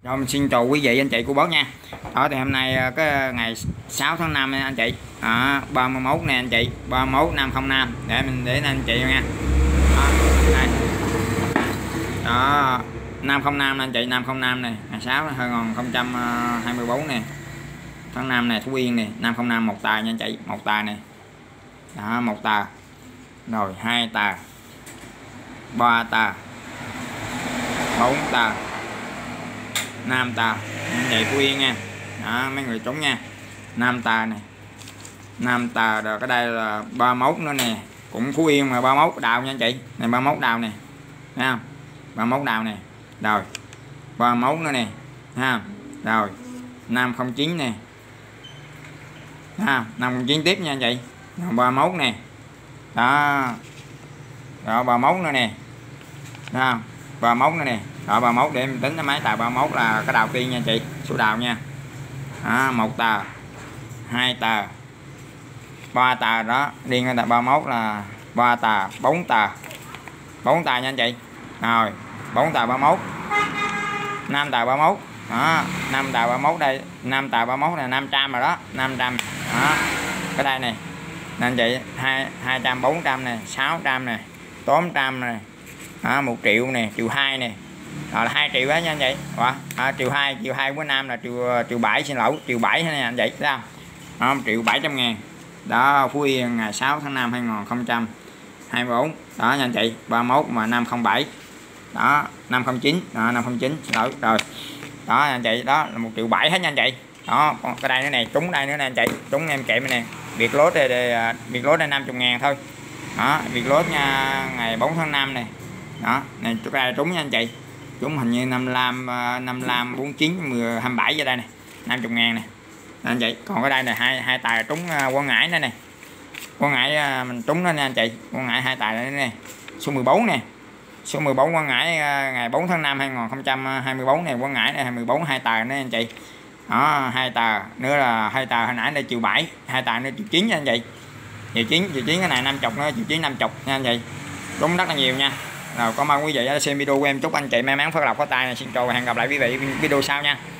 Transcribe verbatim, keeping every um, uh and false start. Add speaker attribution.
Speaker 1: Rồi mình xin chào quý vị anh chị cô bác nha. Đó thì hôm nay cái ngày sáu tháng năm anh chị. Đó, ba mươi mốt nè anh chị, ba mươi mốt năm không năm để mình để anh chị nha. Đó, đây. Đó, năm không năm anh chị, năm không năm này, ngày sáu hai nghìn không trăm hai mươi tư nè. Tháng năm này, Phú Yên nè, năm không năm một tà nha anh chị, một tà này. Đó, một tà. Rồi hai tà. ba tà. bốn tà. năm tà anh chị Phú Yên nha. Đó, mấy người trúng nha. năm tà này, năm tà rồi. Cái đây là ba mươi mốt nữa nè, cũng Phú Yên mà ba mươi mốt đào nha anh chị. Này ba mươi mốt đào nè, thấy không? ba mươi mốt đào nè. Rồi ba mươi mốt nữa nè ha. Rồi năm không chín nè ha, năm không chín tiếp nha anh chị. Rồi ba mươi mốt nè. Đó. Rồi ba mươi mốt nữa nè. Đó, ba mươi mốt nữa nè. Rồi ba mươi mốt để mình tính cái máy tà ba mươi mốt là cái đào tiên nha anh chị, số đào nha. Đó, một tà, hai tà, ba tà đó, điên ra tà ba mươi mốt là ba tà, bốn tà. bốn tà nha anh chị. Rồi, bốn tà ba mươi mốt. năm tà ba mươi mốt. Đó, năm tà ba mươi mốt đây, năm tà ba mươi mốt là năm trăm rồi đó, năm trăm. Đó. Cái đây này. Nên chị hai hai trăm, bốn trăm nè, sáu trăm nè, tám trăm nè. Đó, một triệu nè, triệu hai nè. Rồi là hai triệu đó nha anh chị. Đó, à, triệu hai, triệu hai của Nam là triệu triệu bảy, xin lỗi, triệu bảy nè anh chị, thấy không? Đó, một triệu bảy trăm ngàn. Đó, Phú Yên ngày sáu tháng năm hai nghìn không trăm hai mươi tư. Đó nha anh chị, ba mươi mốt mà năm không bảy. Đó, năm không chín, đó, năm không chín, xin lỗi. Rồi. Đó anh chị, đó là một triệu bảy hết nha anh chị. Đó, còn cái đây nữa nè, trúng đây nữa nè anh chị, trúng em kệm này nè. Biệt lốt đây, đây biệt lốt đây năm mươi ngàn thôi. Đó, biệt lốt nha, ngày bốn tháng năm này. Đó, này cái đây trúng nha anh chị. Trúng hình như năm mươi lăm, năm mươi lăm, bốn mươi chín, mười, hai mươi bảy ở đây nè, năm mươi ngàn nè anh chị. Còn cái đây là hai hai tài trúng Quảng Ngãi nữa nè. Quảng Ngãi mình trúng đó nha anh chị. Quảng Ngãi hai tài nữa nè. Số mười bốn nè. Số mười bốn Quảng Ngãi ngày bốn tháng năm hai nghìn không trăm hai mươi tư này, Quảng Ngãi này hai mươi bốn, hai tài nữa anh chị. Đó, hai tà nữa là hai tà hồi nãy đây triệu bảy, hai tà nữa triệu chín nha anh chị. Triệu chín, triệu chín cái này năm mươi nữa, triệu chín năm mươi nha anh chị. Trúng rất là nhiều nha. Rồi cảm ơn quý vị đã xem video của em, chúc anh chị may mắn phát lộc có tài. Xin chào và hẹn gặp lại quý vị video sau nha.